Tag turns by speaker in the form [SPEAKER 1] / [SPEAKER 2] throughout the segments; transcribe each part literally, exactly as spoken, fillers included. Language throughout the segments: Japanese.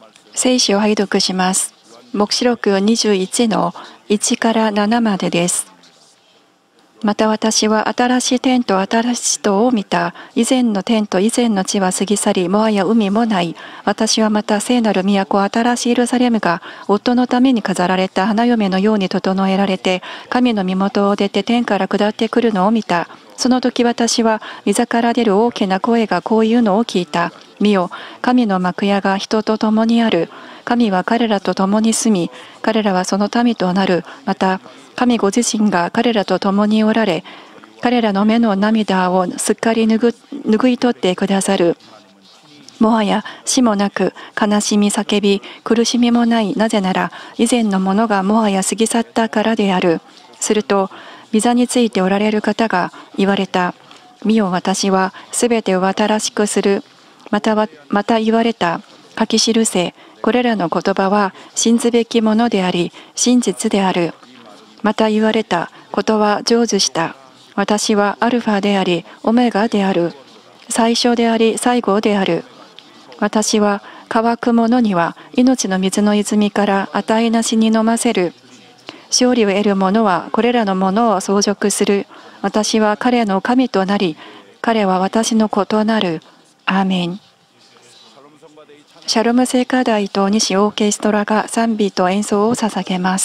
[SPEAKER 1] 聖書を拝読します。黙示録にじゅういちのいちからななまでです。また私は新しい天と新しい地を見た。以前の天と以前の地は過ぎ去り、もはや海もない。私はまた聖なる都、新しいエルサレムが夫のために飾られた花嫁のように整えられて、神の身元を出て天から下ってくるのを見た。その時私は御から出る大きな声がこういうのを聞いた。見よ、神の幕屋が人と共にある。神は彼らと共に住み、彼らはその民となる。また、神ご自身が彼らと共におられ、彼らの目の涙をすっかり拭い取ってくださる。もはや死もなく、悲しみ叫び、苦しみもない。なぜなら、以前のものがもはや過ぎ去ったからである。すると、御座についておられる方が言われた。見よ、私はすべてを新しくする。または、また言われた。書き記せ。これらの言葉は信ずべきものであり、真実である。また言われた。ことは成就した。私はアルファであり、オメガである。最初であり、最後である。私は乾く者には命の水の泉から値なしに飲ませる。勝利を得る者はこれらのものを相続する。私は彼の神となり、彼は私の子となる。アーメン。シャロム聖歌隊と西オーケストラが賛美と演奏を捧げます。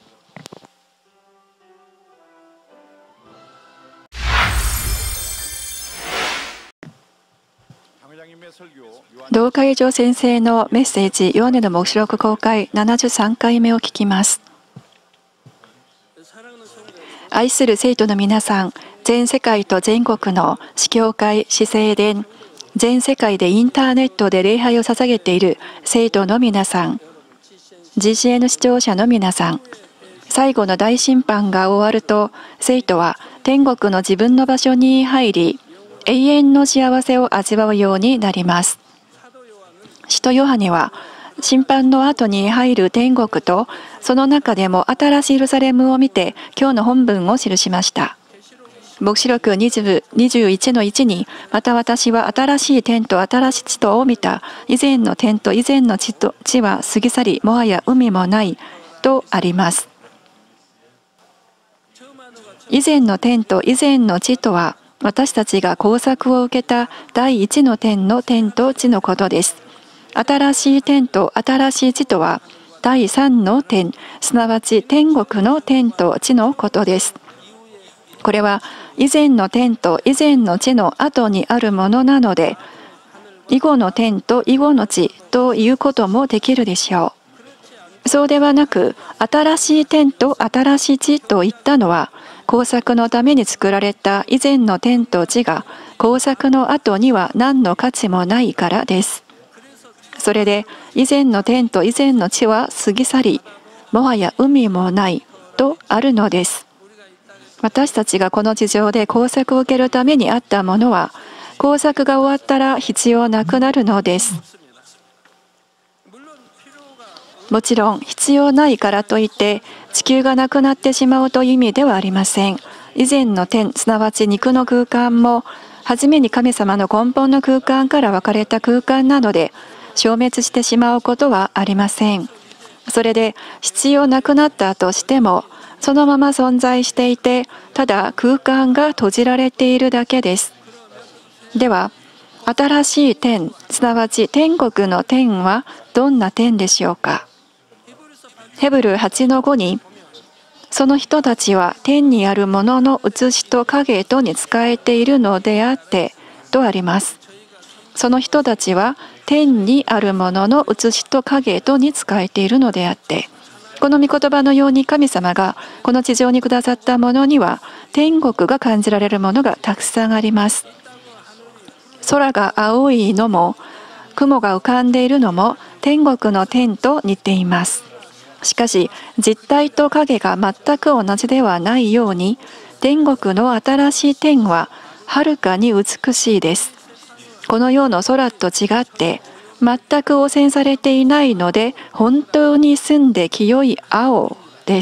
[SPEAKER 1] 同会場先生のメッセージ、ヨハネの黙示録公開ななじゅうさんかいめを聞きます。愛する生徒の皆さん、全世界と全国の司教会、司聖殿、全世界でインターネットで礼拝を捧げている生徒の皆さん、ジーシーエヌ 視聴者の皆さん、最後の大審判が終わると、生徒は天国の自分の場所に入り、永遠の幸せを味わうようになります。使徒ヨハネは、審判の後に入る天国と、その中でも新しいエルサレムを見て、今日の本文を記しました。黙示録にじゅういちのいちに、また私は新しい天と新しい地とを見た。以前の天と以前の地と地は過ぎ去り、もはや海もないとあります。以前の天と以前の地とは、私たちが工作を受けた第一の天の天と地のことです。新しい天と新しい地とは、第三の天、すなわち天国の天と地のことです。これは以前の天と以前の地の後にあるものなので、以後の天と以後の地ということもできるでしょう。そうではなく、新しい天と新しい地といったのは、工作のために作られた以前の天と地が工作の後には何の価値もないからです。それで以前の天と以前の地は過ぎ去り、もはや海もないとあるのです。私たちがこの地上で工作を受けるためにあったものは、工作が終わったら必要なくなるのです。もちろん必要ないからといって地球がなくなってしまうという意味ではありません。以前の天、すなわち肉の空間も、初めに神様の根本の空間から分かれた空間なので、消滅してしまうことはありません。それで必要なくなったとしても、そのまま存在していて、ただ空間が閉じられているだけです。では、新しい天、すなわち天国の天はどんな天でしょうか。ヘブルはちのごに、その人たちは天にあるものの写しと影とに仕えているのであってとあります。その人たちは天にあるものの写しと影とに仕えているのであって、この御言葉のように神様がこの地上にくださったものには天国が感じられるものがたくさんあります。空が青いのも雲が浮かんでいるのも天国の天と似ています。しかし実体と影が全く同じではないように、天国の新しい天ははるかに美しいです。この世の空と違って全く汚染されていないので、本当に澄んで清い青です。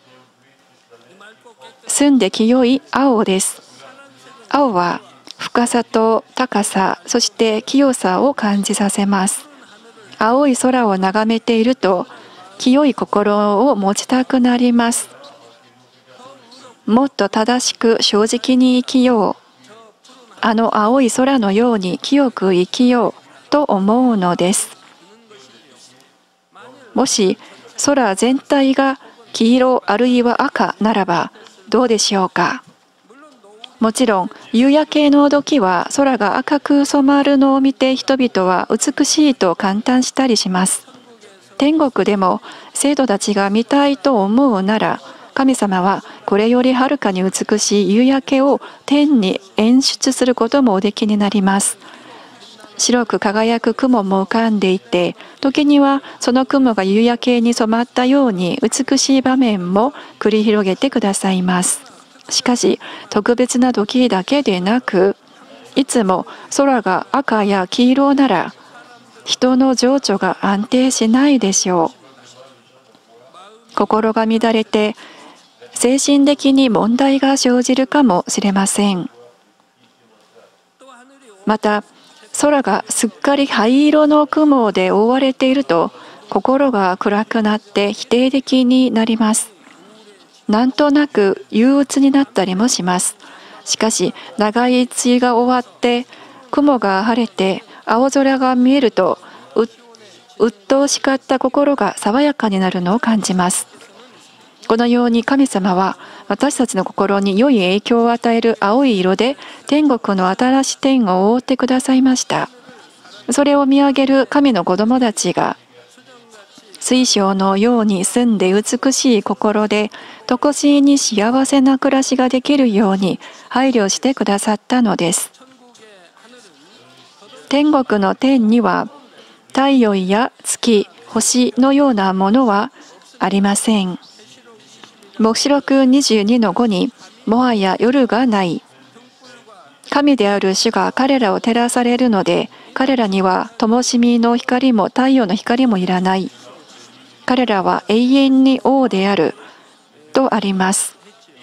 [SPEAKER 1] 澄んで清い青です。青は深さと高さ、そして清さを感じさせます。 青い空を眺めていると、清い心を持ちたくなります。もっと正しく正直に生きよう。あの青い空のように清く生きようと思うのです。もし空全体が黄色あるいは赤ならばどうでしょうか。もちろん夕焼けの時は空が赤く染まるのを見て人々は美しいと感嘆したりします。天国でも生徒たちが見たいと思うなら、神様はこれよりはるかに美しい夕焼けを天に演出することもおできになります。白く輝く雲も浮かんでいて、時にはその雲が夕焼けに染まったように美しい場面も繰り広げてくださいます。しかし特別な時だけでなく、いつも空が赤や黄色なら人の情緒が安定しないでしょう。心が乱れて精神的に問題が生じるかもしれません。また空がすっかり灰色の雲で覆われていると、心が暗くなって否定的になります。なんとなく憂鬱になったりもします。しかし長い梅雨が終わって雲が晴れて青空が見えると、う鬱陶しかった心が爽やかになるのを感じます。このように神様は私たちの心に良い影響を与える青い色で天国の新しい天を覆ってくださいました。それを見上げる神の子供たちが水晶のように澄んで美しい心で常しいに幸せな暮らしができるように配慮してくださったのです。天国の天には太陽や月、星のようなものはありません。黙示録にじゅうにのごに、もはや夜がない。神である主が彼らを照らされるので、彼らには灯火の光も太陽の光もいらない。彼らは永遠に王である。とあります。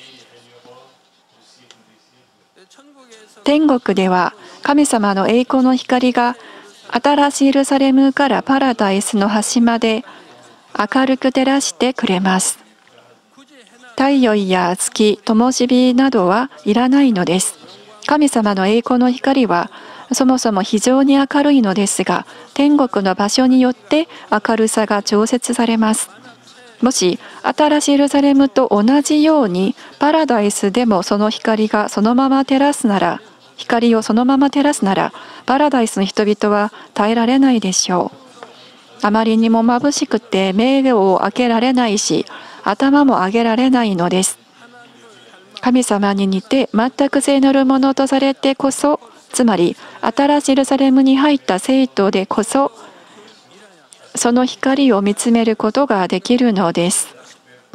[SPEAKER 1] 天国では神様の栄光の光が新しいエルサレムからパラダイスの端まで明るく照らしてくれます。太陽や月、灯火などはいらないのです。神様の栄光の光はそもそも非常に明るいのですが、天国の場所によって明るさが調節されます。もし新しいエルサレムと同じようにパラダイスでもその光がそのまま照らすなら、光をそのまま照らすなら、パラダイスの人々は耐えられないでしょう。あまりにも眩しくて目を開けられないし、頭も上げられないのです。神様に似て全く聖なるものとされてこそ、つまり新しいエルサレムに入った聖徒でこそ、その光を見つめることができるのです。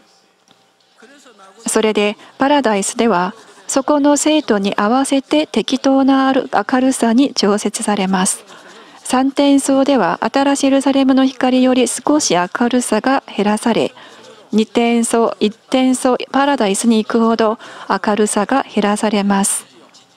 [SPEAKER 1] それでパラダイスでは、そこの聖徒に合わせて適当な明るさに調節されます。三点層では新しいエルサレムの光より少し明るさが減らされ、二点層、一点層、パラダイスに行くほど明るさが減らされます。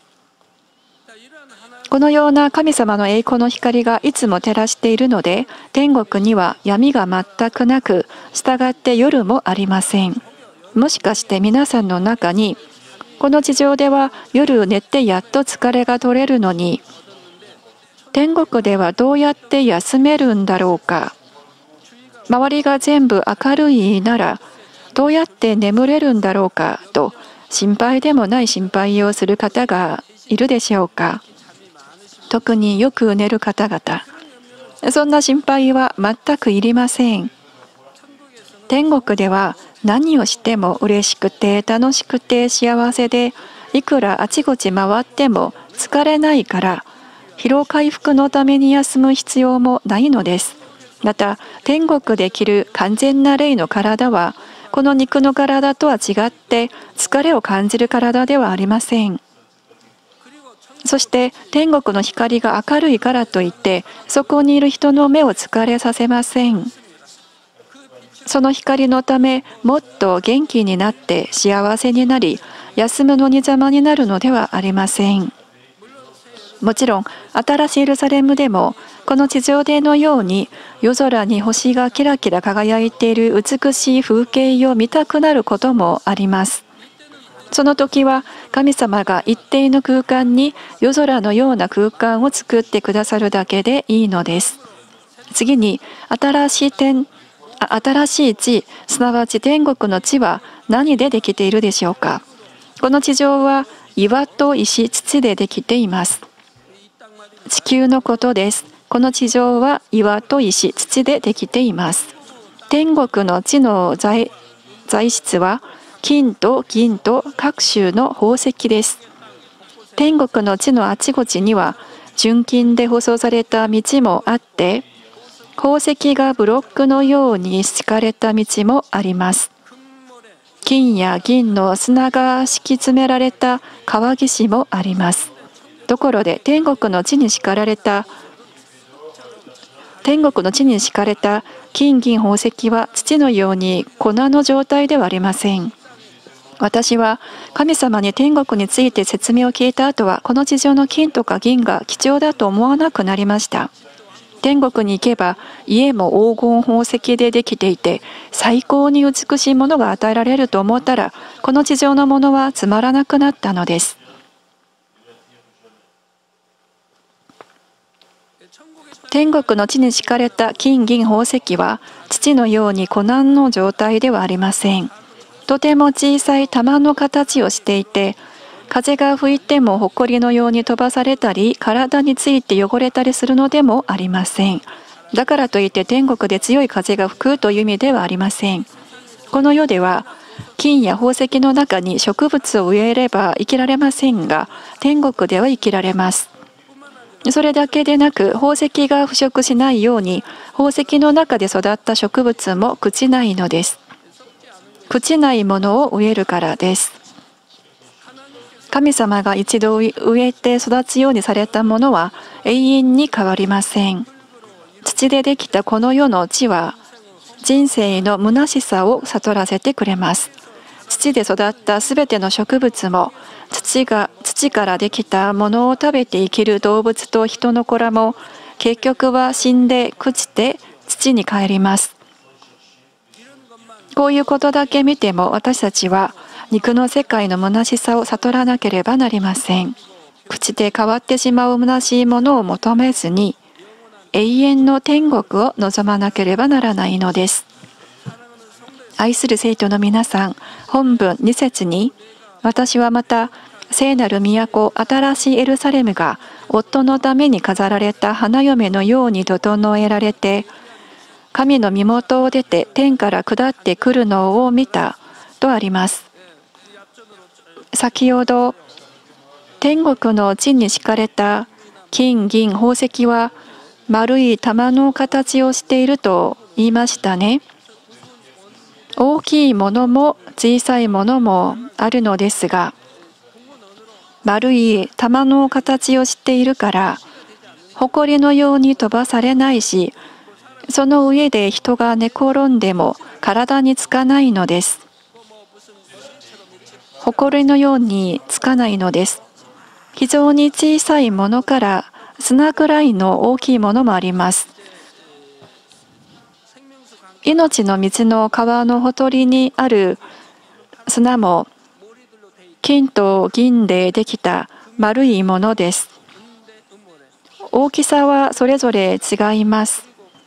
[SPEAKER 1] このような神様の栄光の光がいつも照らしているので、天国には闇が全くなく、従って夜もありません。もしかして皆さんの中に、この地上では夜寝てやっと疲れが取れるのに、天国ではどうやって休めるんだろうか。周りが全部明るいならどうやって眠れるんだろうかと心配でもない心配をする方がいるでしょうか。特によく寝る方々、そんな心配は全くいりません。天国では何をしても嬉しくて楽しくて幸せで、いくらあちこち回っても疲れないから、疲労回復のために休む必要もないのです。また天国で着る完全な霊の体は、この肉の体とは違って疲れを感じる体ではありません。そして天国の光が明るいからといってそこにいる人の目を疲れさせません。その光のためもっと元気になって幸せになり、休むのに邪魔になるのではありません。 もちろん新しいエルサレムでもこの地上でのように夜空に星がキラキラ輝いている美しい風景を見たくなることもあります。その時は神様が一定の空間に夜空のような空間を作ってくださるだけでいいのです。次に新しい天、新しい地、すなわち天国の地は何でできているでしょうか。この地上は岩と石、土でできています。地球のことです。この地上は岩と石、土でできています。天国の地の 材, 材質は金と銀と各種の宝石です。天国の地のあちこちには純金で舗装された道もあって、宝石がブロックのように敷かれた道もあります。金や銀の砂が敷き詰められた川岸もあります。ところで天国の地に敷かれた天国の地に敷かれた金銀宝石は土のように粉の状態ではありません。私は神様に天国について説明を聞いた後は、この地上の金とか銀が貴重だと思わなくなりました。天国に行けば家も黄金宝石でできていて、最高に美しいものが与えられると思ったら、この地上のものはつまらなくなったのです。天国の地に敷かれた金銀宝石は土のように粉の状態ではありません。とても小さい玉の形をしていて、風が吹いても埃のように飛ばされたり、体について汚れたりするのでもありません。だからといって天国で強い風が吹くという意味ではありません。この世では金や宝石の中に植物を植えれば生きられませんが、天国では生きられます。それだけでなく、宝石が腐食しないように、宝石の中で育った植物も朽ちないのです。朽ちないものを植えるからです。神様が一度植えて育つようにされたものは永遠に変わりません。土でできたこの世の地は人生の虚しさを悟らせてくれます。土で育ったすべての植物も、土が土からできたものを食べて生きる動物と人の子らも、結局は死んで朽ちて土に帰ります。こういうことだけ見ても、私たちは肉の世界の虚しさを悟らなければなりません。朽ちて変わってしまう虚しいものを求めずに、永遠の天国を望まなければならないのです。愛する生徒の皆さん、本文に節に、私はまた聖なる都、新しいエルサレムが夫のために飾られた花嫁のように整えられて、神の身元を出て天から下ってくるのを見たとあります。先ほど天国の地に敷かれた金銀宝石は丸い玉の形をしていると言いましたね。大きいものも小さいものもあるのですが、丸い玉の形をしているから埃のように飛ばされないし、その上で人が寝転んでも体につかないのです。埃のようにつかないのです。非常に小さいものから砂くらいの大きいものもあります。命の水の川のほとりにある砂も金と銀でできた丸いものです。大きさはそれぞれ違います。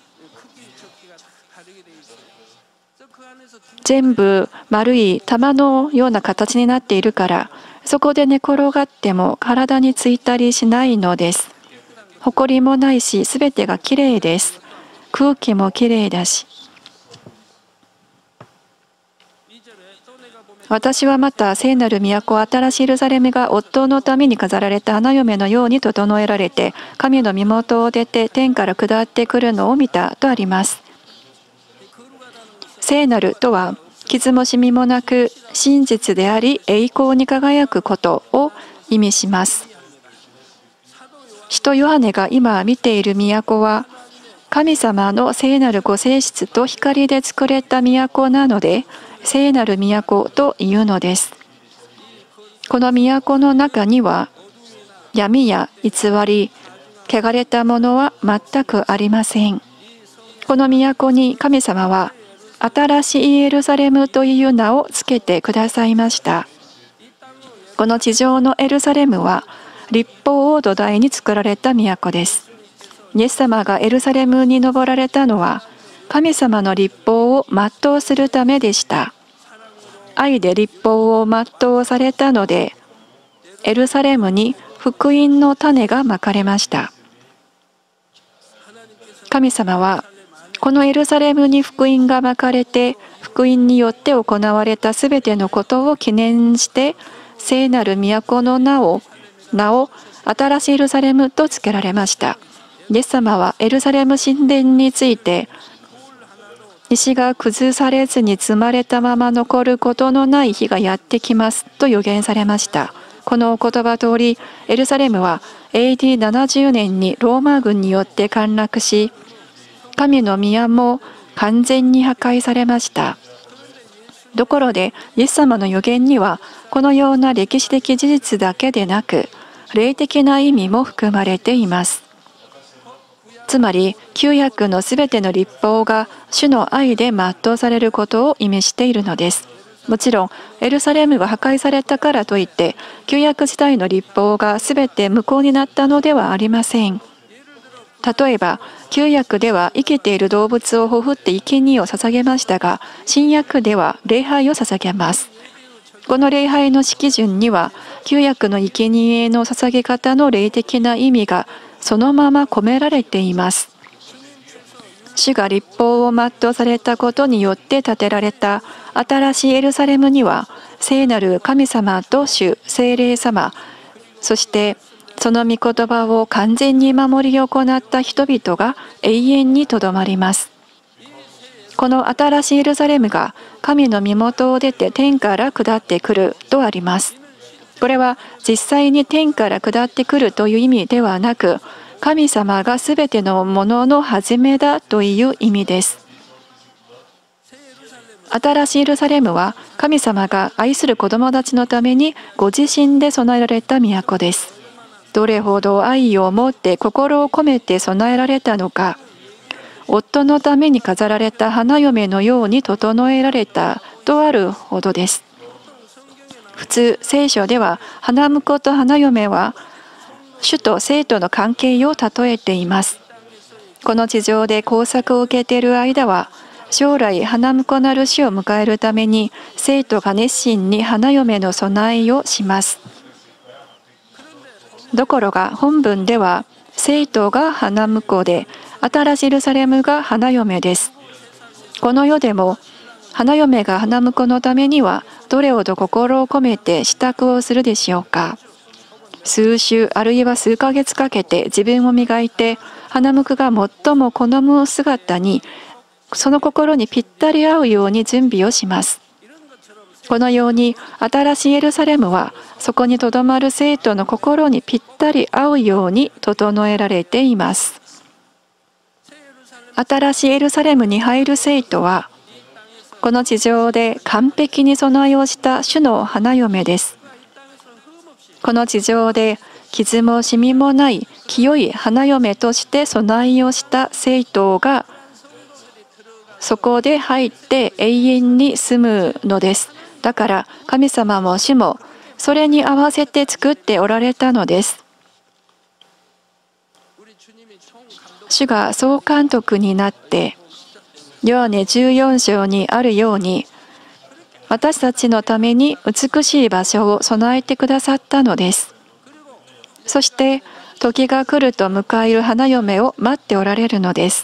[SPEAKER 1] 全部丸い玉のような形になっているから、そこで寝転がっても体についたりしないのです。埃もないし、すべてがきれいです。空気もきれいだし。私はまた聖なる都、新しいエルサレムが夫のために飾られた花嫁のように整えられて、神の身元を出て天から下ってくるのを見たとあります。聖なるとは傷もシミもなく真実であり栄光に輝くことを意味します。使徒ヨハネが今見ている都は神様の聖なるご性質と光で作られた都なので、聖なる都というのです。この都の中には闇や偽り、汚れたものは全くありません。この都に神様は新しいエルサレムという名をつけてくださいました。この地上のエルサレムは律法を土台に作られた都です。イエス様がエルサレムに登られたのは神様の律法を全うするためでした。愛で律法を全うされたので、エルサレムに福音の種がまかれました。神様はこのエルサレムに福音がまかれて、福音によって行われたすべてのことを記念して、聖なる都の名を名を新しいエルサレムと付けられました。イエス様はエルサレム神殿について、石が崩されずに積まれたまま残ることのない日がやってきますと予言されました。このお言葉通り、エルサレムは エーディーななじゅう 年にローマ軍によって陥落し、神の宮も完全に破壊されました。ところで、イエス様の予言には、このような歴史的事実だけでなく、霊的な意味も含まれています。つまり、旧約のすべての律法が主の愛で全うされることを意味しているのです。もちろん、エルサレムが破壊されたからといって、旧約時代の律法がすべて無効になったのではありません。例えば、旧約では生きている動物をほふって生贄を捧げましたが、新約では礼拝を捧げます。この礼拝の式順には、旧約の生贄の捧げ方の霊的な意味がそのまま込められています。主が律法を全うされたことによって建てられた新しいエルサレムには、聖なる神様と主聖霊様、そしてその御言葉を完全に守り行った人々が永遠にとどまります。この新しいエルサレムが神の身元を出て天から下ってくるとあります。これは実際に天から下ってくるという意味ではなく、神様がすべてのものの始めだという意味です。新しいエルサレムは神様が愛する子供たちのためにご自身で備えられた都です。どれほど愛を持って心を込めて備えられたのか、夫のために飾られた花嫁のように整えられたとあるほどです。普通、聖書では花婿と花嫁は主と生徒の関係を例えています。この地上で工作を受けている間は、将来花婿なる死を迎えるために生徒が熱心に花嫁の備えをします。ところが本文では生徒が花婿で新しいエルサレムが花嫁です。この世でも花嫁が花婿のためにはどれほど心を込めて支度をするでしょうか。数週あるいは数ヶ月かけて自分を磨いて花婿が最も好む姿にその心にぴったり合うように準備をします。このように新しいエルサレムはそこにとどまる生徒の心にぴったり合うように整えられています。新しいエルサレムに入る生徒はこの地上で完璧に備えをした主の花嫁です。この地上で傷もシミもない清い花嫁として備えをした生徒がそこで入って永遠に住むのです。だから神様も主もそれに合わせて作っておられたのです。主が総監督になってヨハネじゅうよん章にあるように私たちのために美しい場所を備えてくださったのです。そして時が来ると迎える花嫁を待っておられるのです。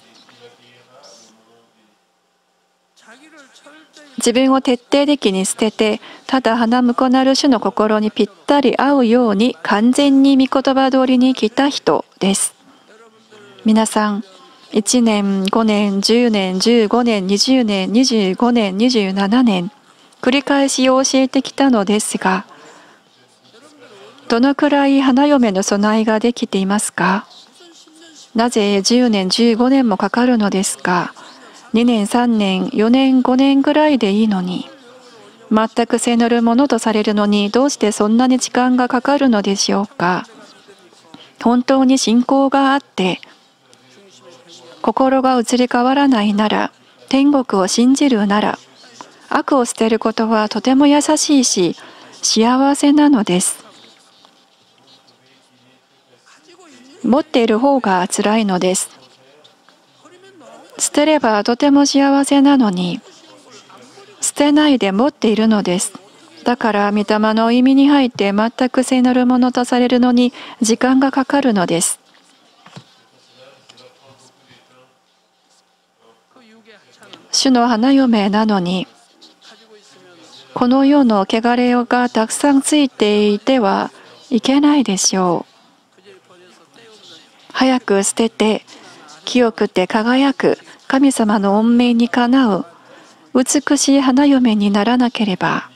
[SPEAKER 1] 自分を徹底的に捨てて、ただ花婿なる主の心にぴったり合うように完全に御言葉通りに生きた人です。皆さん、いちねん、ごねん、じゅうねん、じゅうごねん、にじゅうねん、にじゅうごねん、にじゅうななねん、繰り返し教えてきたのですが、どのくらい花嫁の備えができていますか？なぜじゅうねん、じゅうごねんもかかるのですか？にねん、さんねん、よねん、ごねんぐらいでいいのに、全く背乗るものとされるのにどうしてそんなに時間がかかるのでしょうか？ 本当に信仰があって心が移り変わらないなら、天国を信じるなら、悪を捨てることはとても優しいし幸せなのです。持っている方が辛いのです。捨てればとても幸せなのに、捨てないで持っているのです。だから御霊の意味に入って全く聖なるものとされるのに時間がかかるのです。主の花嫁なのに、この世の汚れがたくさんついていてはいけないでしょう。早く捨てて、清くて輝く神様の恩命にかなう美しい花嫁にならなければ、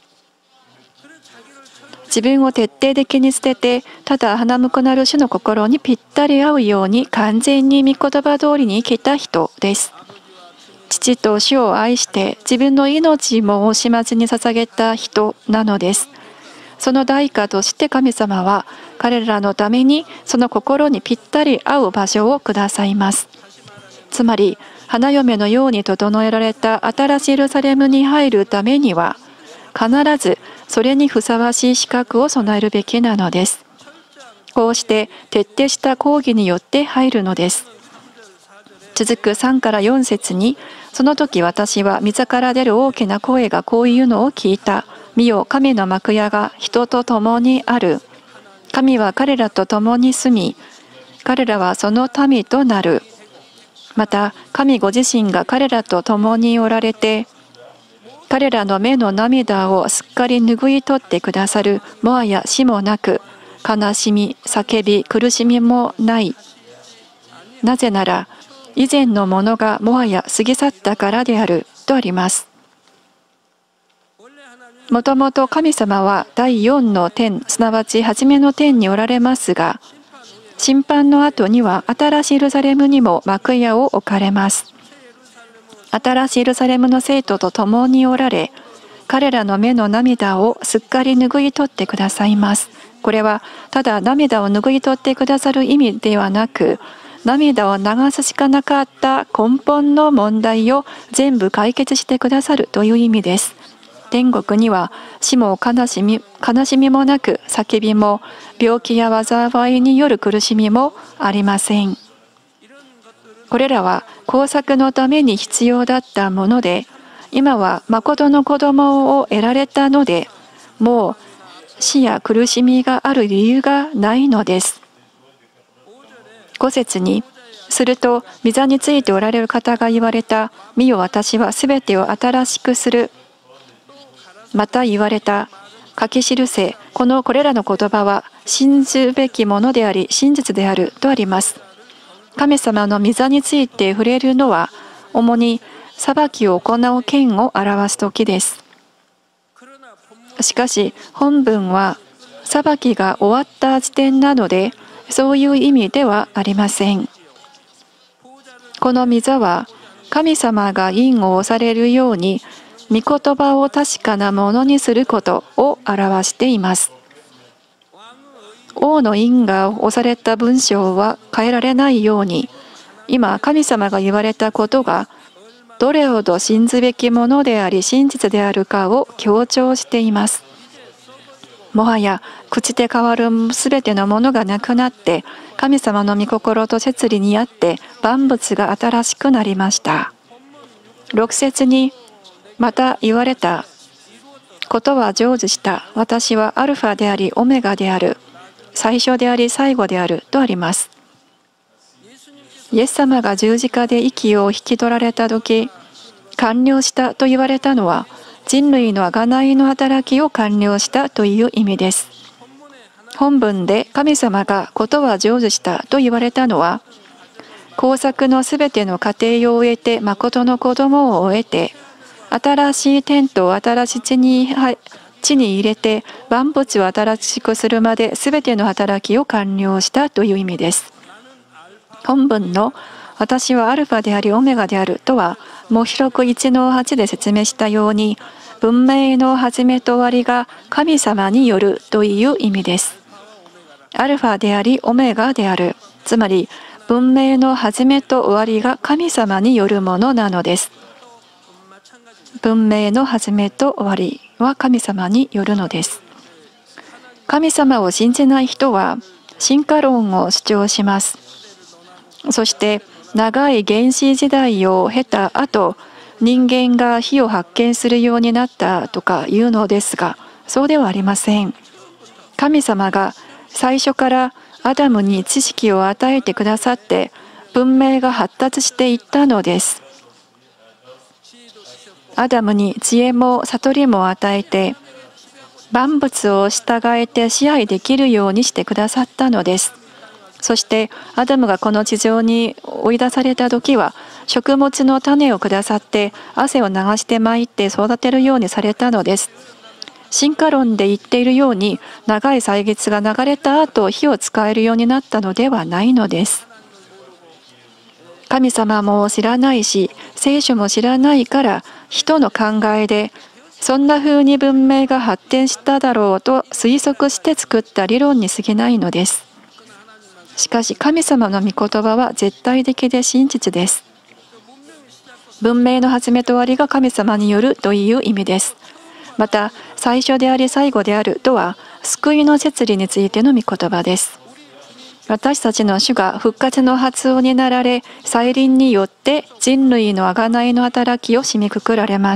[SPEAKER 1] 自分を徹底的に捨てて、ただ花婿なる主の心にぴったり合うように完全に御言葉通りに生きた人です。父と主を愛して自分の命も惜しまずに捧げた人なのです。その代価として神様は彼らのためにその心にぴったり合う場所をくださいます。つまり花嫁のように整えられた新しいエルサレムに入るためには、必ずそれにふさわしい資格を備えるべきなのです。こうして徹底した講義によって入るのです。続くさんからよん節に、その時私は御から出る大きな声がこういうのを聞いた。見よ、神の幕屋が人と共にある。神は彼らと共に住み、彼らはその民となる。また神ご自身が彼らと共におられて、彼らの目の涙をすっかり拭い取ってくださる。もはや死もなく、悲しみ、叫び、苦しみもない。なぜなら以前のものがもはや過ぎ去ったからであるとあります。もともと神様はだいよんの天、すなわち初めの天におられますが、審判の後には新しいエルサレムにも幕屋を置かれます。新しいエルサレムの生徒と共におられ、彼らの目の涙をすっかり拭い取ってくださいます。これはただ涙を拭い取ってくださる意味ではなく、涙を流すしかなかった根本の問題を全部解決してくださるという意味です。天国には死も悲しみ、悲しみもなく、叫びも病気や災いによる苦しみもありません。これらは工作のために必要だったもので、今は誠の子供を得られたので、もう死や苦しみがある理由がないのです。ご節に、すると御座についておられる方が言われた。見よ、私はすべてを新しくする。また言われた。書き記せ。このこれらの言葉は信ずべきものであり真実であるとあります。神様の御座について触れるのは、主に裁きを行う権を表す時です。しかし本文は裁きが終わった時点なので、そういう意味ではありません。この御座は神様が印を押されるように御言葉を確かなものにすることを表しています。王の印が押された文章は変えられないように、今神様が言われたことがどれほど信ずべきものであり真実であるかを強調しています。もはや口で変わるすべてのものがなくなって、神様の御心と摂理にあって万物が新しくなりました。ろく節に、また言われた。ことは成就した。私はアルファでありオメガである。最初であり最後であるとあります。イエス様が十字架で息を引き取られた時、完了したと言われたのは、人類の贖いの働きを完了したという意味です。本文で神様がことは成就したと言われたのは、工作のすべての過程を終えて誠の子供を終えて、新しい天と新しい地に地に入れて万物を新しくするまですべての働きを完了したという意味です。本文の私はアルファでありオメガであるとは、黙示録いちのはちで説明したように、文明の始めと終わりが神様によるという意味です。 アルファでありオメガである。つまり文明の始めと終わりが神様によるものなのです。文明の始めと終わりは神様によるのです。神様を信じない人は進化論を主張します。そして長い原始時代を経た後、人間が火を発見するようになったとか言うのですが、そうではありません。神様が最初からアダムに知識を与えてくださって文明が発達していったのです。アダムに知恵も悟りも与えて万物を従えて支配できるようにしてくださったのです。そしてアダムがこの地上に追い出された時は食物の種をくださって汗を流してまいて育てるようにされたのです。進化論で言っているように長い歳月が流れた後火を使えるようになったのではないのです。神様も知らないし聖書も知らないから人の考えでそんな風に文明が発展しただろうと推測して作った理論に過ぎないのです。しかし神様の御言葉は絶対的で真実です。文明の始めと終わりが神様によるという意味です。また最初であり最後であるとは救いの摂理についての御言葉です。私たちの主が復活の発音になられ、再臨によって人類の贖いの働きを締めくくられます。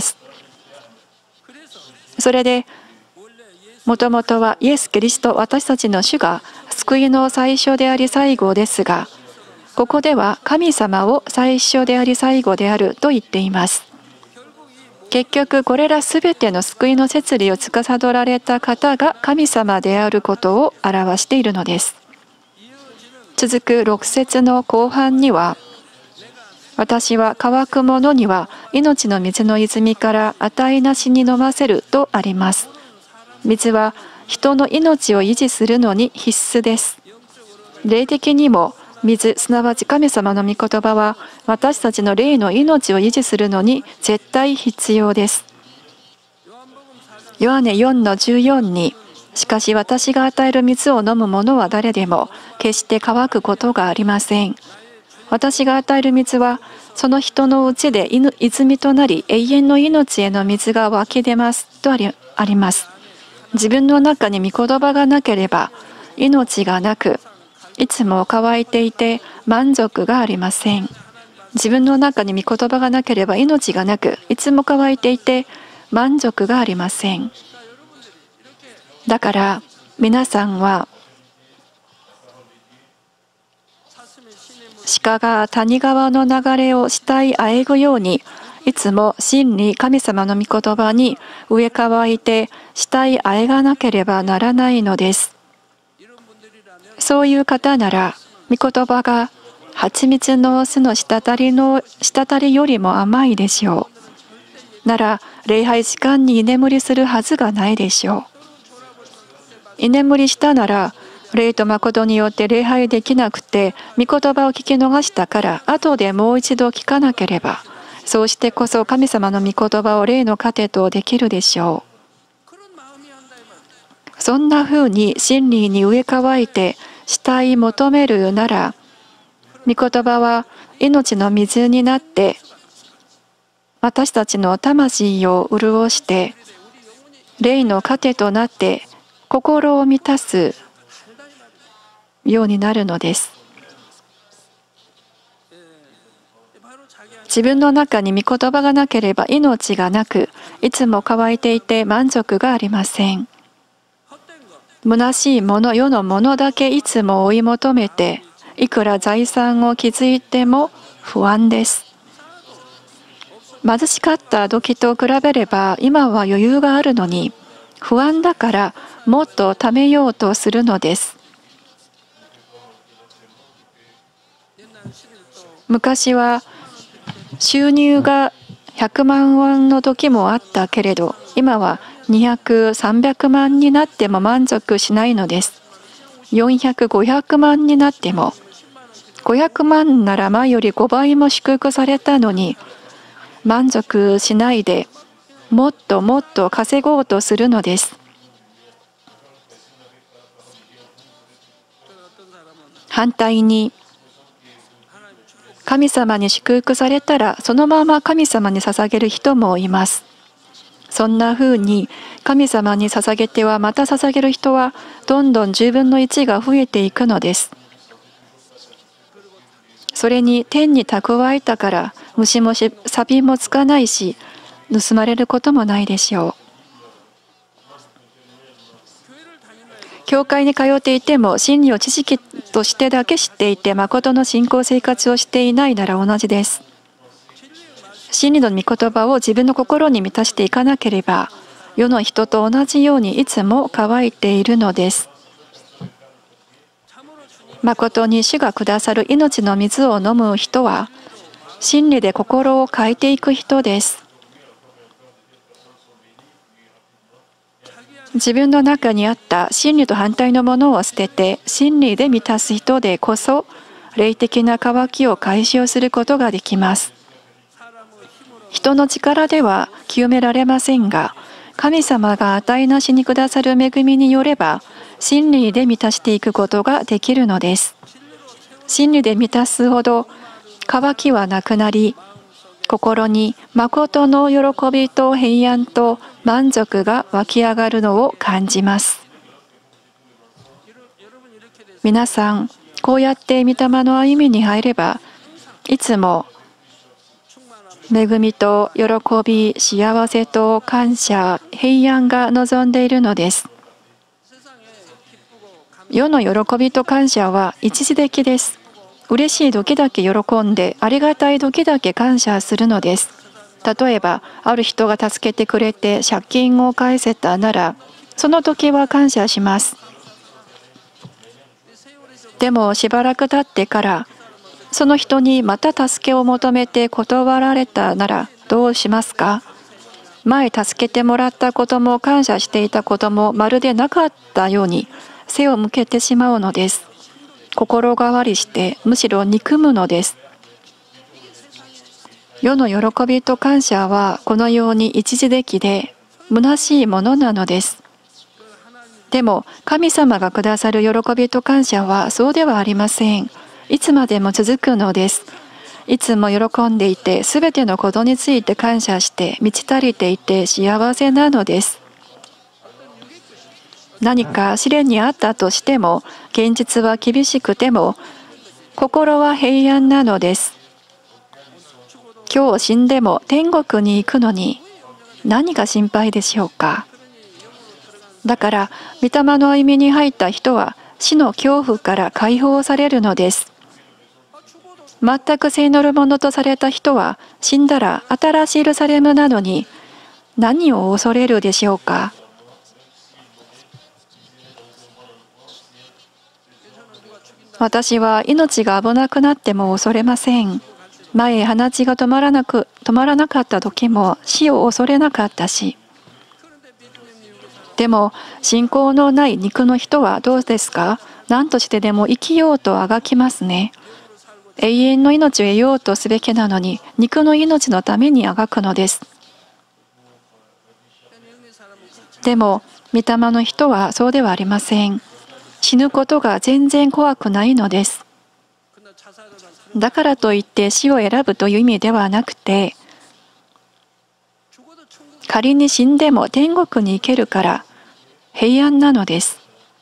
[SPEAKER 1] それでもともとはイエス・キリスト私たちの主が救いの最初であり最後ですが、ここでは神様を最初であり最後であると言っています。結局これらすべての救いの摂理を司られた方が神様であることを表しているのです。続くろく節の後半には、私は乾く者には命の水の泉から値なしに飲ませるとあります。水は人の命を維持するのに必須です。霊的にも水、すなわち神様の御言葉は私たちの霊の命を維持するのに絶対必要です。ヨハネよんのじゅうよんに、しかし私が与える水を飲む者は誰でも決して乾くことがありません。私が与える水はその人のうちで泉となり永遠の命への水が湧き出ますとありあります。自分の中に御言葉がなければ命がなく、いつも乾いていて満足がありません。自分の中に御言葉がなければ命がなく、いつも乾いていて満足がありません。だから皆さんは鹿が谷川の流れを慕いあえぐように、いつも真に神様の御言葉に植え替えて慕いあえがなければならないのです。そういう方なら、御言葉が蜂蜜の巣の滴りの滴りよりも甘いでしょう。なら礼拝時間に居眠りするはずがないでしょう。居眠りしたなら霊と誠によって礼拝できなくて御言葉を聞き逃したから後でもう一度聞かなければ、そうしてこそ神様の御言葉を霊の糧とできるでしょう。そんな風に真理に植え替えて慕い求めるなら、御言葉は命の水になって私たちの魂を潤して霊の糧となって心を満たすようになるのです。自分の中に御言葉がなければ命がなく、いつも乾いていて満足がありません。虚しいもの、世のものだけいつも追い求めて、いくら財産を築いても不安です。貧しかった時と比べれば今は余裕があるのに、不安だからもっと貯めようとするのです。昔は収入がひゃくまんウォンの時もあったけれど、今はにひゃく、さんびゃくまんになっても満足しないのです。よんひゃく、ごひゃくまんになっても、ごひゃくまんなら前よりごばいも祝福されたのに、満足しないで、もっともっと稼ごうとするのです。 反対に、神様に祝福されたらそのまま神様に捧げる人もいます。そんな風に神様に捧げてはまた捧げる人はどんどんじゅうぶんのいちが増えていくのです。それに天に蓄えたから虫も錆もつかないし、盗まれることもないでしょう。教会に通っていても真理を知識としてだけ知っていて誠の信仰生活をしていないなら同じです。真理の御言葉を自分の心に満たしていかなければ世の人と同じようにいつも乾いているのです。誠に主がくださる命の水を飲む人は真理で心を変えていく人です。自分の中にあった真理と反対のものを捨てて真理で満たす人でこそ霊的な渇きを解消することができます。人の力では清められませんが、神様が与えなしにくださる恵みによれば真理で満たしていくことができるのです。真理で満たすほど渇きはなくなり、心に誠の喜びと平安と満足が湧き上がるのを感じます。皆さん、こうやって御霊の歩みに入れば、いつも恵みと喜び、幸せと感謝、平安が望んでいるのです。世の喜びと感謝は一時的です。嬉しい時だけ喜んで、ありがたい時だけ感謝するのです。例えば、ある人が助けてくれて借金を返せたなら、その時は感謝します。でもしばらく経ってから、その人にまた助けを求めて断られたならどうしますか？前助けてもらったことも感謝していたこともまるでなかったように背を向けてしまうのです。心変わりしてむしろ憎むのです。世の喜びと感謝はこのように一時的で虚しいものなのです。でも神様がくださる喜びと感謝はそうではありません。いつまでも続くのです。いつも喜んでいて、すべてのことについて感謝して満ち足りていて幸せなのです。何か試練にあったとしても、現実は厳しくても、心は平安なのです。今日死んでも天国に行くのに、何が心配でしょうか。だから、御霊の歩みに入った人は、死の恐怖から解放されるのです。全く聖なるものとされた人は、死んだら新しいエルサレムなのに、何を恐れるでしょうか。私は命が危なくなっても恐れません。前鼻血が止まらなく止まらなかった時も死を恐れなかったし。でも信仰のない肉の人はどうですか？何としてでも生きようとあがきますね。永遠の命を得ようとすべきなのに、肉の命のためにあがくのです。でも御霊の人はそうではありません。死ぬことが全然怖くないのです。だからといって死を選ぶという意味ではなくて、仮に死んでも天国に行けるから平安なのです。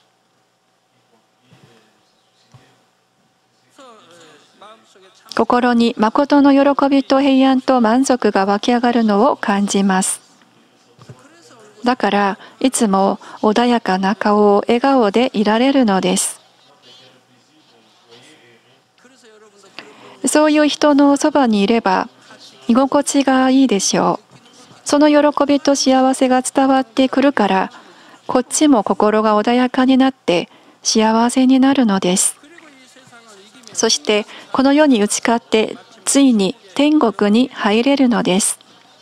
[SPEAKER 1] 心に誠の喜びと平安と満足が湧き上がるのを感じます。だからいつも穏やかな顔を笑顔でいられるのです。そういう人のそばにいれば居心地がいいでしょう。その喜びと幸せが伝わってくるから、こっちも心が穏やかになって幸せになるのです。そしてこの世に打ち勝ってついに天国に入れるのです。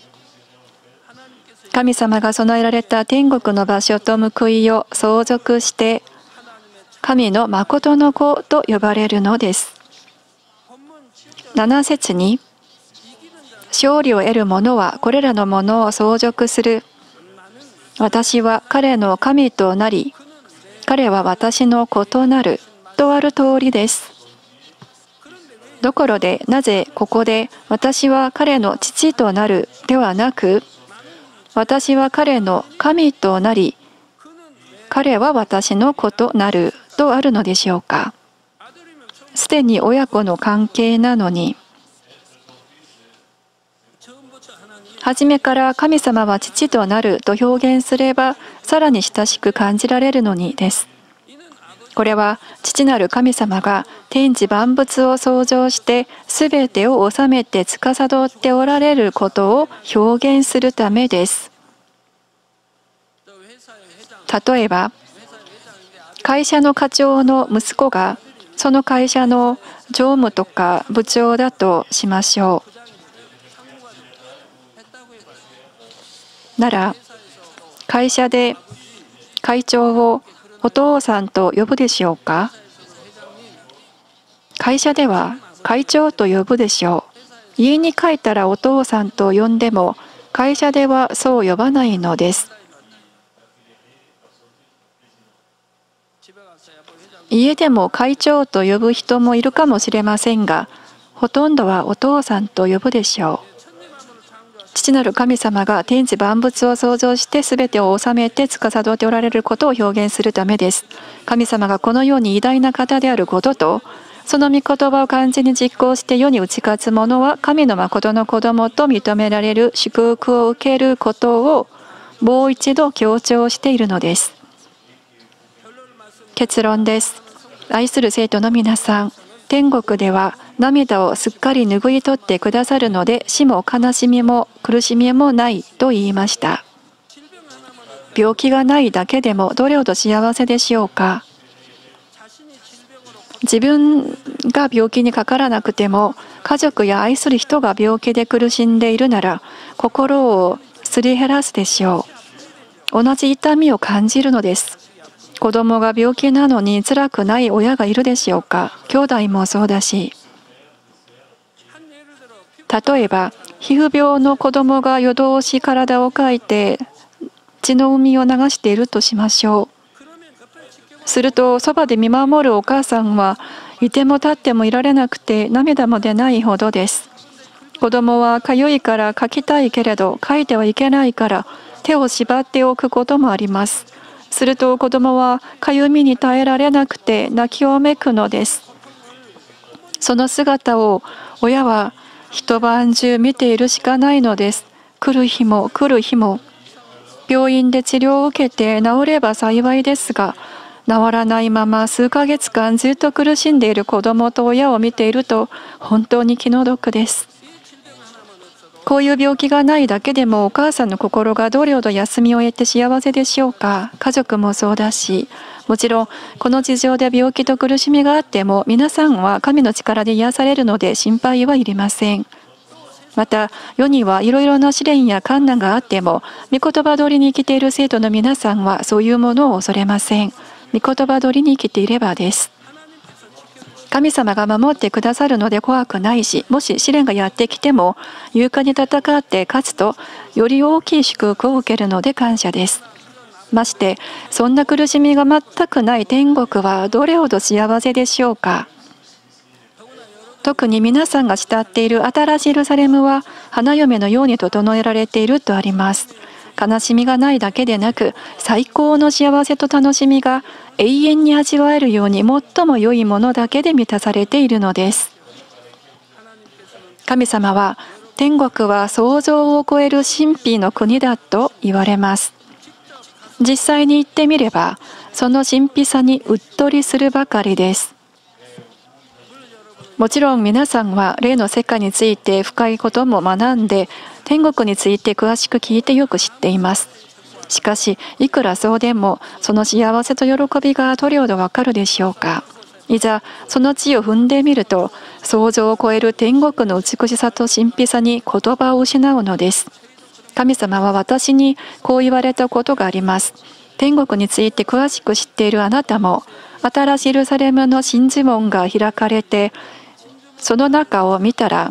[SPEAKER 1] 神様が備えられた天国の場所と報いを相続して神の誠の子と呼ばれるのです。なな節に、勝利を得る者はこれらのものを相続する。私は彼の神となり、彼は私の子となると断る通りです。ところで、なぜここで私は彼の父となるではなく、私は彼の神となり、彼は私の子となるとあるのでしょうか。すでに親子の関係なのに、初めから神様は父となると表現すれば、さらに親しく感じられるのにです。これは父なる神様が天地万物を創造してすべてを治めて司っておられることを表現するためです。例えば、会社の課長の息子がその会社の常務とか部長だとしましょう。なら、会社で会長をお父さんと呼ぶでしょうか？会社では会長と呼ぶでしょう。家に帰ったらお父さんと呼んでも、会社ではそう呼ばないのです。家でも会長と呼ぶ人もいるかもしれませんが、ほとんどはお父さんと呼ぶでしょう。父なる神様が天地万物を創造してすべてを治めて司っておられることを表現するためです。神様がこのように偉大な方であることと、その御言葉を完全に実行して世に打ち勝つ者は神の誠の子供と認められる祝福を受けることをもう一度強調しているのです。結論です。愛する生徒の皆さん、天国では涙をすっかり拭い取ってくださるので、死も悲しみも苦しみもないと言いました。病気がないだけでもどれほど幸せでしょうか。自分が病気にかからなくても、家族や愛する人が病気で苦しんでいるなら、心をすり減らすでしょう。同じ痛みを感じるのです。子供が病気なのに辛くない親がいるでしょうか。兄弟もそうだし。例えば、皮膚病の子供が夜通し体をかいて血の海を流しているとしましょう。すると、そばで見守るお母さんはいても立ってもいられなくて涙も出ないほどです。子供はかゆいからかきたいけれど、かいてはいけないから手を縛っておくこともあります。すると子供はかゆみに耐えられなくて泣きわめくのです。その姿を親は一晩中見ているしかないのです。来る日も来る日も。病院で治療を受けて治れば幸いですが、治らないまま数ヶ月間ずっと苦しんでいる子供と親を見ていると本当に気の毒です。こういう病気がないだけでもお母さんの心がどれほど休みを得て幸せでしょうか。家族もそうだし、もちろんこの事情で病気と苦しみがあっても皆さんは神の力で癒されるので心配はいりません。また世にはいろいろな試練や困難があっても、御言葉通りに生きている生徒の皆さんはそういうものを恐れません。御言葉通りに生きていればです。神様が守ってくださるので怖くないし、もし試練がやってきても勇敢に戦って勝つとより大きい祝福を受けるので感謝です。ましてそんな苦しみが全くない天国はどれほど幸せでしょうか。特に皆さんが慕っている新しいエルサレムは花嫁のように整えられているとあります。悲しみがないだけでなく、最高の幸せと楽しみが永遠に味わえるように最も良いものだけで満たされているのです。神様は天国は想像を超える神秘の国だと言われます。実際に行ってみればその神秘さにうっとりするばかりです。もちろん皆さんは霊の世界について深いことも学んで、天国について詳しく聞いてよく知っています。しかしいくらそうでもその幸せと喜びがどれほどわかるでしょうか。いざその地を踏んでみると、想像を超える天国の美しさと神秘さに言葉を失うのです。神様は私にこう言われたことがあります。天国について詳しく知っているあなたも、新しいエルサレムの真珠門が開かれてその中を見たら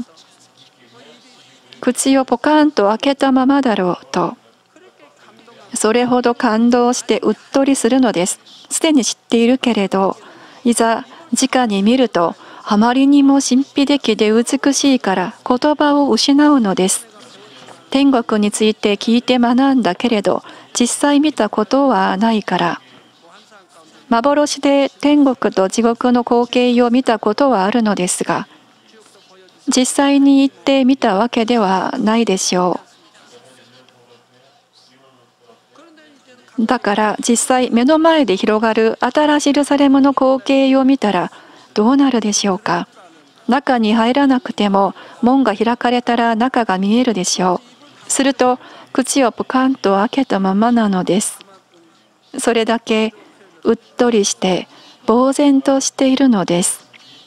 [SPEAKER 1] 口をポカーンと開けたままだろうと、それほど感動してうっとりするのです。すでに知っているけれど、いざ直に見るとあまりにも神秘的で美しいから言葉を失うのです。天国について聞いて学んだけれど実際見たことはないから。幻で天国と地獄の光景を見たことはあるのですが、実際に行って見たわけではないでしょう。だから実際目の前で広がる新しいエルサレムの光景を見たらどうなるでしょうか。中に入らなくても門が開かれたら中が見えるでしょう。すると口をポカンと開けたままなのです。それだけうっとりして呆然としているのです。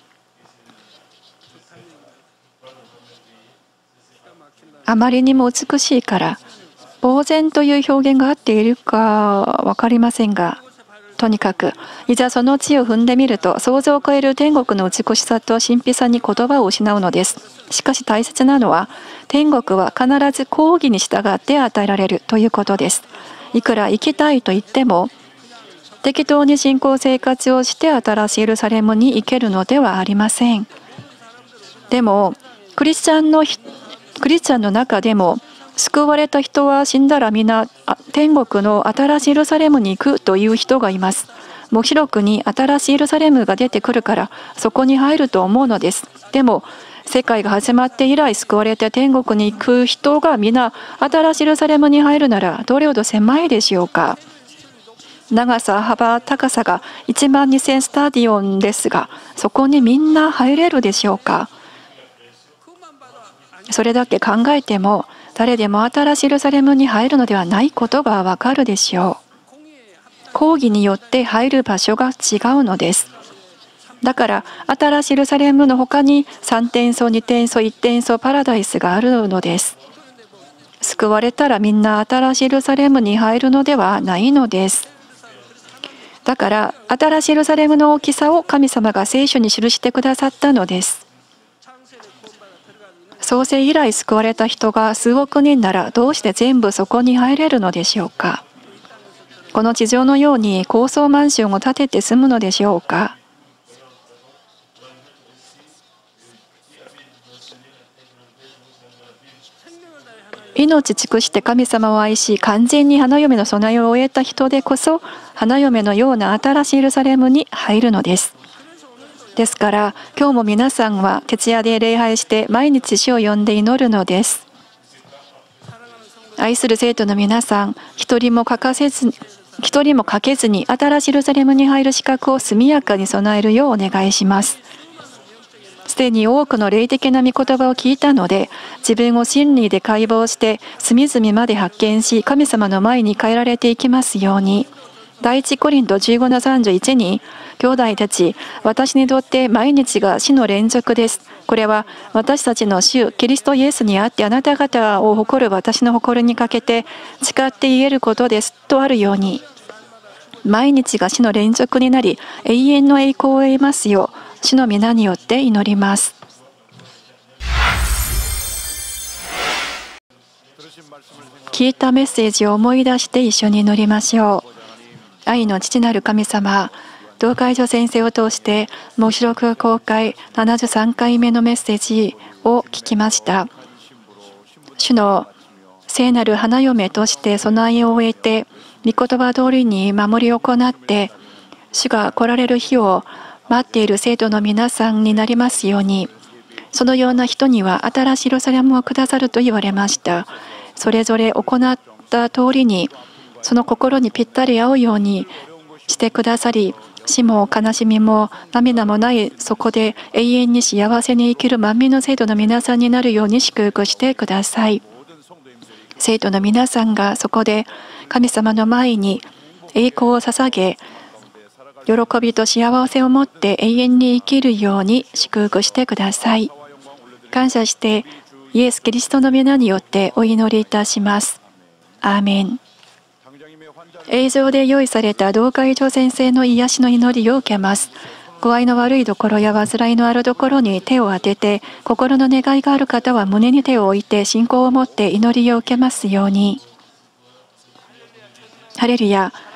[SPEAKER 1] あまりにも美しいから呆然という表現が合っているか分かりませんが、とにかくいざその地を踏んでみると想像を超える天国の美しさと神秘さに言葉を失うのです。しかし大切なのは天国は必ず公義に従って与えられるということです。いくら行きたいと言っても適当に信仰生活をして新しいエルサレムに行けるのではありません。でもクリスチャンのクリスチャンの中でも救われた人は死んだら皆天国の新しいエルサレムに行くという人がいます。黙示録に新しいエルサレムが出てくるからそこに入ると思うのです。でも世界が始まって以来救われて天国に行く人が皆新しいエルサレムに入るならどれほど狭いでしょうか。長さ、幅、高さがいちまんにせんスタディオンですが、そこにみんな入れるでしょうか。それだけ考えても、誰でも新しいエルサレムに入るのではないことがわかるでしょう。公義によって入る場所が違うのです。だから、新しいエルサレムの他にさんてん層、にてん層、いってん層パラダイスがあるのです。救われたらみんな新しいエルサレムに入るのではないのです。だから新しいエルサレムの大きさを神様が聖書に記してくださったのです。創世以来救われた人が数億人ならどうして全部そこに入れるのでしょうか。この地上のように高層マンションを建てて住むのでしょうか。命尽くして神様を愛し完全に花嫁の備えを終えた人でこそ花嫁のような新しいエルサレムに入るのです。ですから今日も皆さんは徹夜で礼拝して毎日主を呼んで祈るのです。愛する生徒の皆さん、一人も欠かせず一人も欠けずに新しいエルサレムに入る資格を速やかに備えるようお願いします。すでに多くの霊的な御言葉を聞いたので、自分を真理で解剖して隅々まで発見し、神様の前に変えられていきますように。第一コリントじゅうごのさんじゅういちに、兄弟たち、私にとって毎日が死の連続です。これは私たちの主キリストイエスにあってあなた方を誇る私の誇りにかけて誓って言えることですとあるように、毎日が死の連続になり永遠の栄光を得ますよう主の皆によって祈ります。聞いたメッセージを思い出して一緒に祈りましょう。愛の父なる神様、同会場先生を通して黙示録公開ななじゅうさんかいめのメッセージを聞きました。主の聖なる花嫁として備えを終えて御言葉通りに守りを行って主が来られる日を待っている生徒の皆さんになりますように。そのような人には新しいエルサレムをくださると言われました。それぞれ行った通りにその心にぴったり合うようにしてくださり、死も悲しみも涙もないそこで永遠に幸せに生きる万民の生徒の皆さんになるように祝福してください。生徒の皆さんがそこで神様の前に栄光を捧げ、喜びと幸せを持って永遠に生きるように祝福してください。感謝してイエス・キリストの皆によってお祈りいたします。アーメン。映像で用意された同会場先生の癒しの祈りを受けます。具合の悪いところや患いのあるところに手を当てて、心の願いがある方は胸に手を置いて信仰を持って祈りを受けますように。ハレルヤ。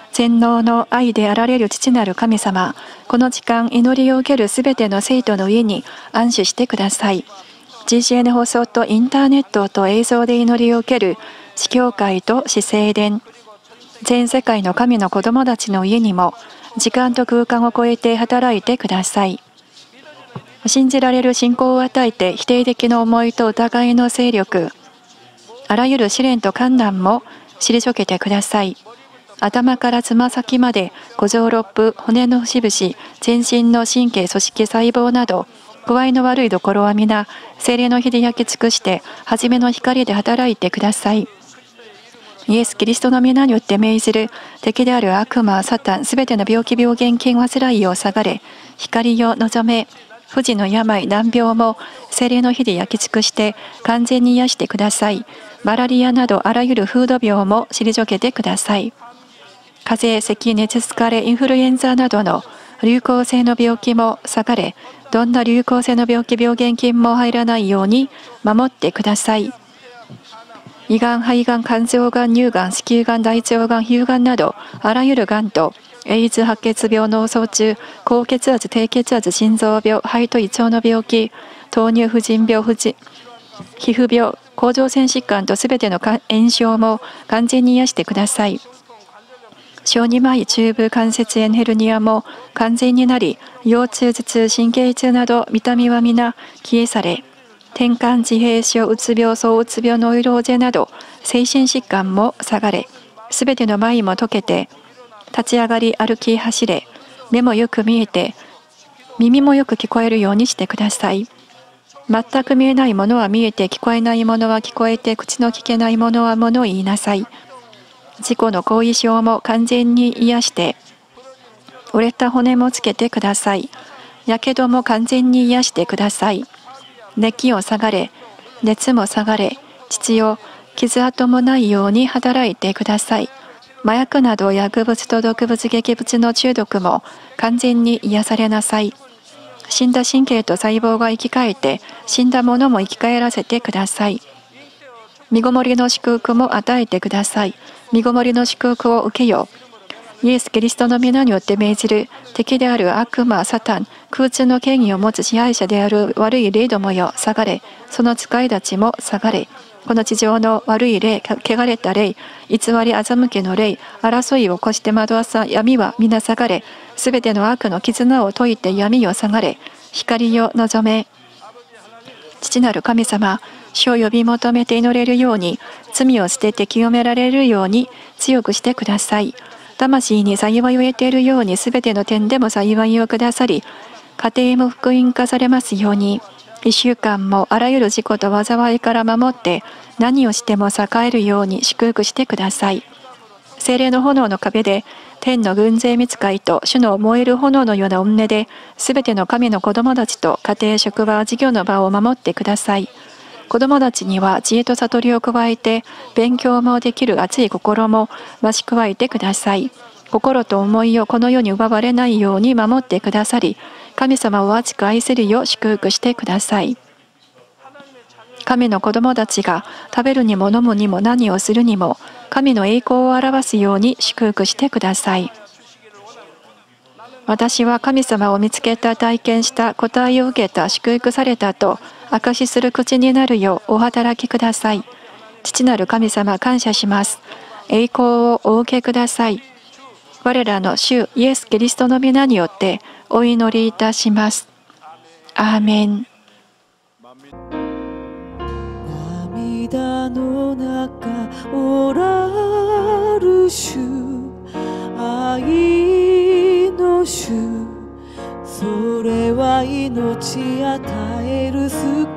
[SPEAKER 1] 全能の愛であられる父なる神様、この時間祈りを受けるすべての生徒の上に安守してください。ジージーエヌ 放送とインターネットと映像で祈りを受ける司教会と司聖殿、全世界の神の子供たちの家にも時間と空間を超えて働いてください。信じられる信仰を与えて否定的な思いと疑いの勢力、あらゆる試練と困難も退けてください。頭からつま先まで五臓六腑、骨の節々、全身の神経、組織、細胞など具合の悪いところは皆聖霊の火で焼き尽くして初めの光で働いてください。イエス・キリストの皆によって命ずる敵である悪魔、サタン、すべての病気、病原菌、患いを下がれ、光を望め、不治の病、難病も聖霊の火で焼き尽くして完全に癒してください。マラリアなどあらゆる風土病も退けてください。風邪、咳、熱、疲れ、インフルエンザなどの流行性の病気も下がれ、どんな流行性の病気、病原菌も入らないように守ってください。胃がん、肺がん、肝臓がん、乳がん、子宮がん、大腸がん、皮膚がんなどあらゆるがんとエイズ、白血病、脳卒中、高血圧、低血圧、心臓病、肺と胃腸の病気、糖尿、婦人病、婦人皮膚病、甲状腺疾患とすべての炎症も完全に癒してください。小児麻痺、中部関節炎、ヘルニアも完全になり、腰痛、頭痛、神経痛など痛みは皆消え去れ、転換、自閉症、うつ病、躁うつ病、ノイローゼなど精神疾患も下がれ、すべての麻痺も解けて、立ち上がり、歩き、走れ、目もよく見えて、耳もよく聞こえるようにしてください。全く見えないものは見えて、聞こえないものは聞こえて、口の聞けないものはものを言いなさい。自己の後遺症も完全に癒して、折れた骨もつけてください。やけども完全に癒してください。熱気を下がれ、熱も下がれ、父よ、傷跡もないように働いてください。麻薬など薬物と毒物、劇物の中毒も完全に癒されなさい。死んだ神経と細胞が生き返って、死んだものも生き返らせてください。身ごもりの祝福も与えてください。身ごもりの祝福を受けよう。イエス・キリストの皆によって命じる敵である悪魔、サタン、空中の権威を持つ支配者である悪い霊どもよ、下がれ。その使いたちも下がれ。この地上の悪い霊、汚れた霊、偽り欺けの霊、争いを起こして惑わさ闇は皆下がれ。すべての悪の絆を解いて闇を下がれ。光を望め。父なる神様、主を呼び求めて祈れるように、罪を捨てて清められるように強くしてください。魂に幸いを得ているように、すべての点でも幸いをくださり、家庭も福音化されますように、一週間もあらゆる事故と災いから守って、何をしても栄えるように祝福してください。聖霊の炎の壁で、天の軍勢見つかいと主の燃える炎のような御根で、すべての神の子供たちと家庭、職場、事業の場を守ってください。子供たちには知恵と悟りを加えて、勉強もできる熱い心も増し加えてください。心と思いをこの世に奪われないように守ってくださり、神様を熱く愛せるよう祝福してください。神の子供たちが食べるにも飲むにも何をするにも、神の栄光を表すように祝福してください。私は神様を見つけた、体験した、答えを受けた、祝福されたと証しする口になるようお働きください。父なる神様、感謝します。栄光をお受けください。我らの主イエス・キリストの皆によってお祈りいたします。アーメン。
[SPEAKER 2] 涙の中おらる主、愛の主、それは命与える救